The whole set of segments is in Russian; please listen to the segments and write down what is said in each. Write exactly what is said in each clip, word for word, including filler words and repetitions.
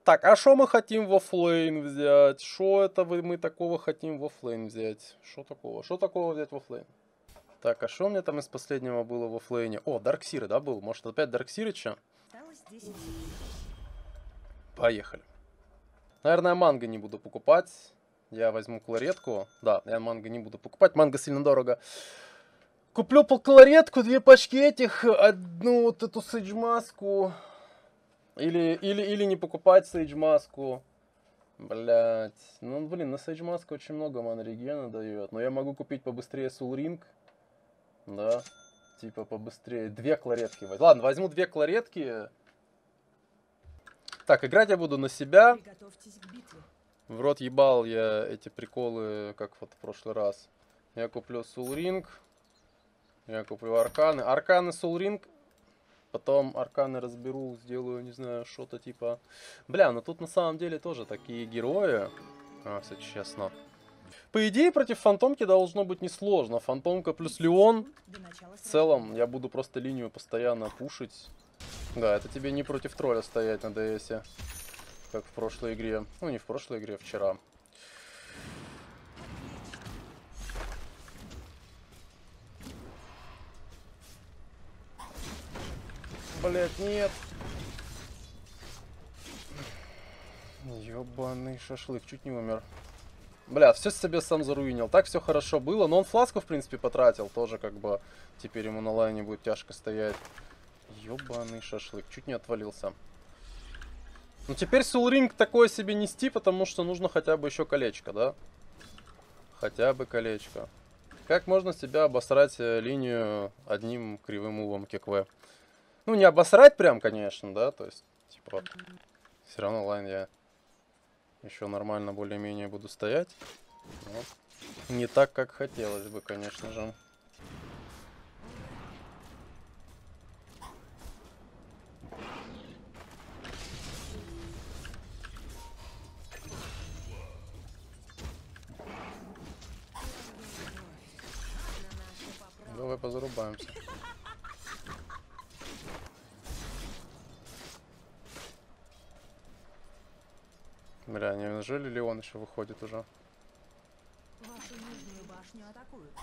Так, а что мы хотим в оффлейн взять? Что это вы, мы такого хотим в оффлейн взять? Что такого? Что такого взять в оффлейн? Так, а что у меня там из последнего было в оффлейне? О, Дарксиры, да, был? Может, опять Дарксирыча? Поехали. Наверное, манго не буду покупать. Я возьму кларетку. Да, я манго не буду покупать. Манго сильно дорого. Куплю по кларетку, две пачки этих, одну вот эту сейдж-маску. Или, или, или не покупать сейдж-маску. Блять. Ну, блин, на сейдж-маску очень много манрегена дает. Но я могу купить побыстрее Soul Ring. Да. Типа побыстрее. Две кларетки. Ладно, возьму две кларетки. Так, играть я буду на себя. В рот ебал я эти приколы, как вот в прошлый раз. Я куплю Soul Ring. Я куплю арканы. Арканы Soul Ring. Потом арканы разберу, сделаю, не знаю, что-то типа... Бля, ну тут на самом деле тоже такие герои. А, все честно. По идее, против фантомки должно быть несложно. Фантомка плюс Леон. В целом, я буду просто линию постоянно пушить. Да, это тебе не против тролля стоять на ДСе. Как в прошлой игре. Ну, не в прошлой игре, вчера. Блять, нет. Ёбаный шашлык, чуть не умер. Бля, все себе сам заруинил. Так все хорошо было. Но он фласку, в принципе, потратил. Тоже как бы теперь ему на лайне будет тяжко стоять. Ёбаный шашлык, чуть не отвалился. Ну теперь Soul Ring такое себе нести, потому что нужно хотя бы еще колечко, да? Хотя бы колечко. Как можно себя обосрать линию одним кривым мувом ККВ? Ну не обосрать прям, конечно, да? То есть, типа, все равно лайн я еще нормально более-менее буду стоять. Но не так, как хотелось бы, конечно же. Давай позарубаемся. Бля, неужели Леон еще выходит уже? Вашу нижнюю башню атакуют.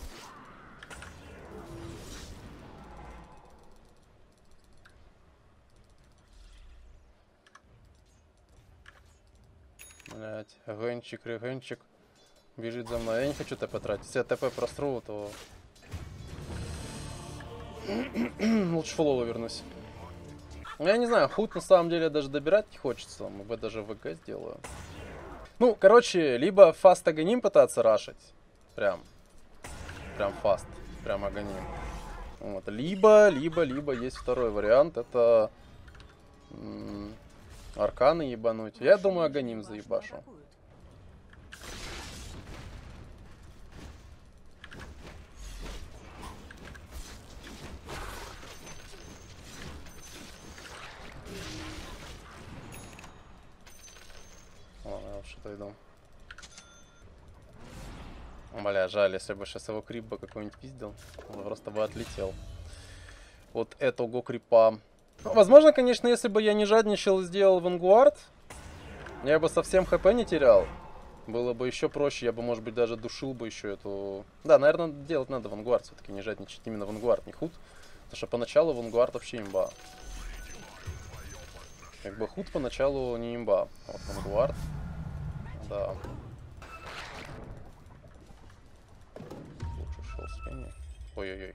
Блять, регенчик, регенчик. Бежит за мной. Я не хочу ТП тратить. Если я ТП просру, то... Лучше фулову вернусь. Ну, я не знаю, худ на самом деле даже добирать не хочется. Мы бы даже ВГ сделаю. Ну, короче, либо фаст агоним пытаться рашить. Прям. Прям фаст. Прям агоним. Вот. Либо, либо, либо есть второй вариант. Это... М- арканы ебануть. Я думаю, агоним заебашу. Ладно, я лучше дойду. Бля, жаль, если бы сейчас его крип бы какой-нибудь пиздил, он просто бы отлетел. Вот этого крипа. Ну, возможно, конечно, если бы я не жадничал и сделал Вангуард, я бы совсем хп не терял. Было бы еще проще, я бы, может быть, даже душил бы еще эту... Да, наверное, делать надо Вангуард все-таки, не жадничать именно Вангуард, не худ. Потому что поначалу Вангуард вообще имба. Как бы худ поначалу не имба. Вот Вангуард. Да. Лучше шел с линии. Ой-ой-ой.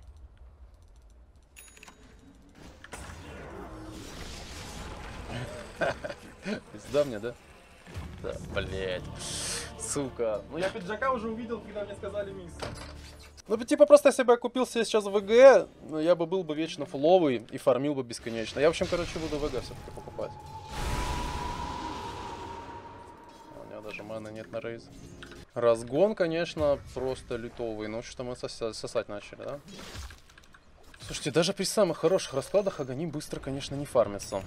Пизда мне, да? Да, блять. Сука. Ну я пиджака уже увидел, когда мне сказали мисс. Ну, типа, просто если бы я купил себе сейчас ВГ, ну, я бы был бы вечно фуловый и фармил бы бесконечно. Я, в общем, короче, буду ВГ все-таки покупать. У меня даже маны нет на рейз. Разгон, конечно, просто лютовый. Ну, что-то мы сосать, сосать начали, да? Слушайте, даже при самых хороших раскладах агоним быстро, конечно, не фармится.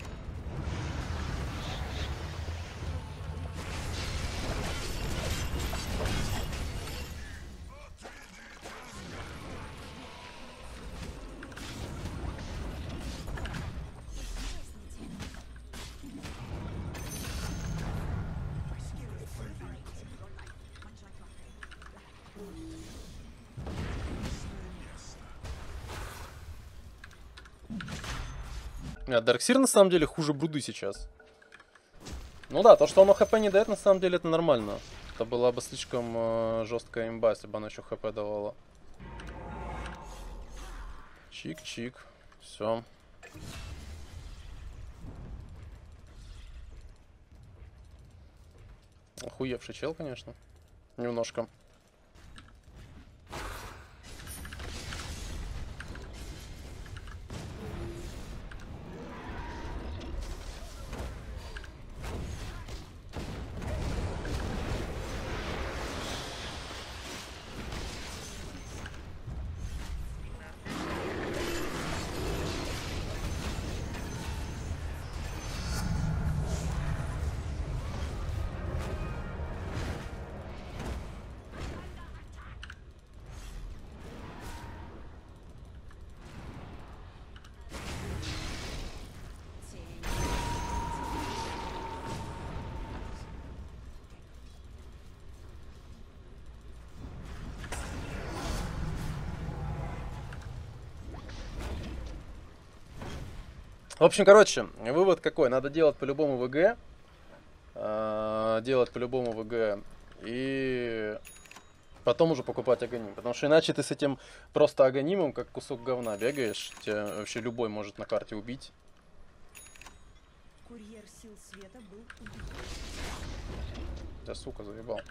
Нет, Дарксир на самом деле хуже Бруды сейчас. Ну да, то, что оно хп не дает, на самом деле это нормально. Это была бы слишком э, жесткая имба, если бы она еще хп давала. Чик-чик. Все. Охуевший чел, конечно. Немножко. В общем, короче, вывод какой? Надо делать по-любому ВГ. Э, делать по-любому ВГ. И потом уже покупать агоним. Потому что иначе ты с этим просто агонимом, как кусок говна, бегаешь. Тебя вообще любой может на карте убить. Курьер сил света был убит. Да, сука, заебал.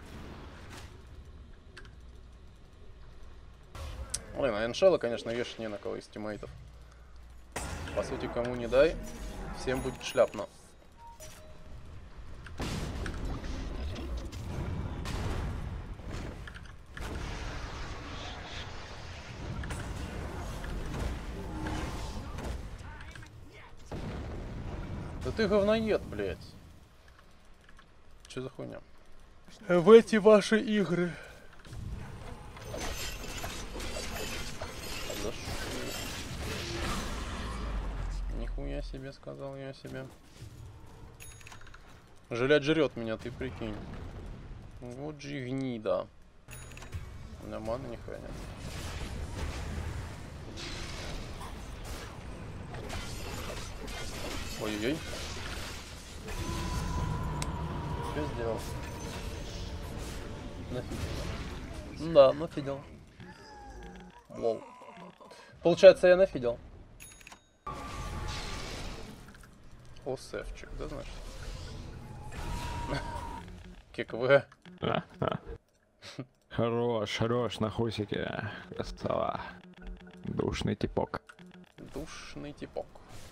Блин, а Эншелла, конечно, вешать не на кого из тиммейтов. По сути, кому не дай, всем будет шляпно. Да ты говноед, блядь. Что за хуйня? В эти ваши игры. За что? Нихуя себе, сказал я себе. Жилять жрет меня, ты прикинь. Вот же гнида. У меня маны нихуя нет. Ой-ой-ой. Что сделал? Нафидел. Да, нафидел. Лол. Получается, я нафидел. Осевчик, да, значит? ККВ. Хорош, хорош, на хусике. Красава. Душный типок. Душный типок.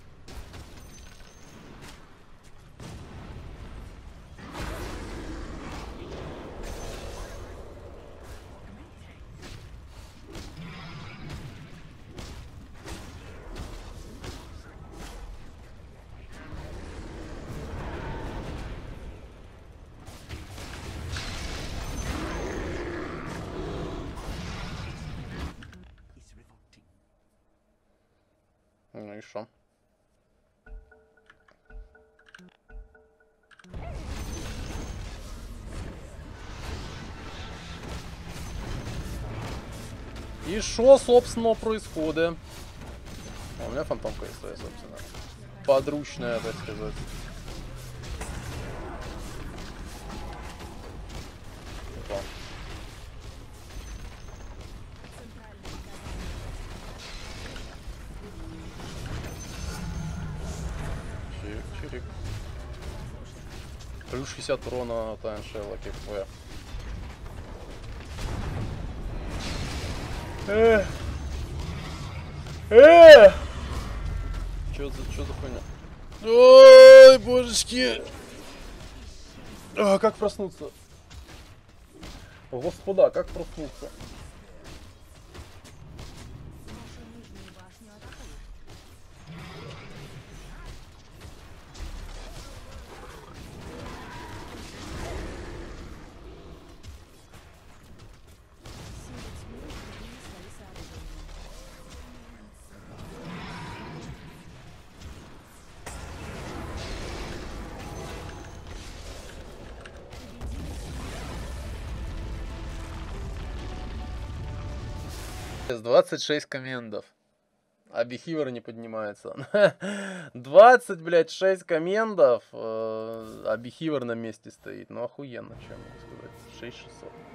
Ну и шо? И шо, собственно, происходит? А у меня фантомка есть своя, собственно. Подручная, так сказать. Опа. Чирик. Плюс шестьдесят урона от Эншелла, КП. Э. Э. Чё за, чё за хуйня? Ой, божечки. А, как проснуться? Господа, как проснуться? Нашу нижнюю башню атакуют. Силы тьмы укрепили свои сооружения. двадцать шесть комендов. А Бихивер не поднимается. двадцать, блядь, шесть комендов, э, а Бихивер на месте стоит. Ну охуенно, что я могу сказать. шесть шестьсот.